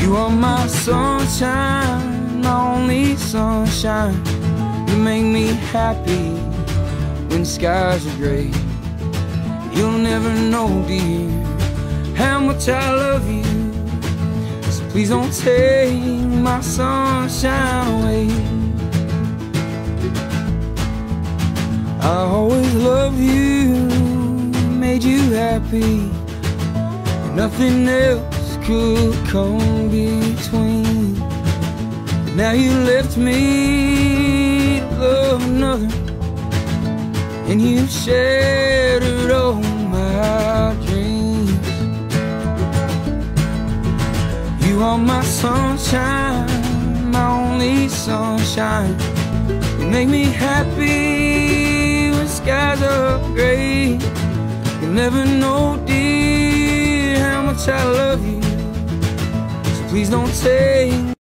You are my sunshine, my only sunshine. You make me happy when skies are gray. You'll never know, dear, how much I love you. So please don't take my sunshine away. I always loved you, made you happy, and nothing else could come between. But now you left me to love another, and you shattered all my dreams. You are my sunshine, my only sunshine. You make me happy when skies are gray. You'll never know, dear, how much I love you. So please don't take